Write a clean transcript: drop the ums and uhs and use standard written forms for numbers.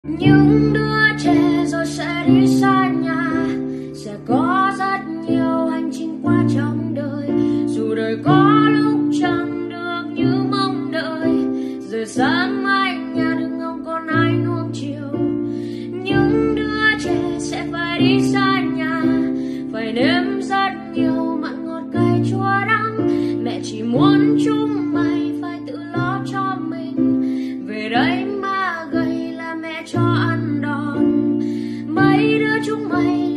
Những đứa trẻ rồi sẽ đi xa nhà, sẽ có rất nhiều hành trình qua trong đời. Dù đời có lúc chẳng được như mong đợi, rồi sáng mai nhà đừng không còn ai nuông chiều. Những đứa trẻ sẽ phải đi xa nhà, phải nếm rất nhiều mặn ngọt cay chua đắng. Mẹ chỉ muốn chúng mày phải tự lo cho mình, về đây mà gầy là mẹ cho ăn đòn. Mấy đứa chúng mày